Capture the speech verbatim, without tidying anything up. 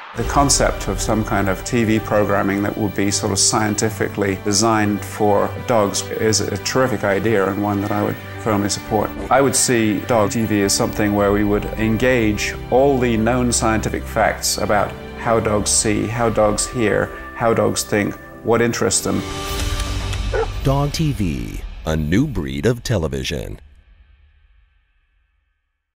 The concept of some kind of T V programming that would be sort of scientifically designed for dogs is a terrific idea, and one that I would firmly support. I would see dog T V as something where we would engage all the known scientific facts about how dogs see, how dogs hear, how dogs think, what interests them. Dog T V, a new breed of television.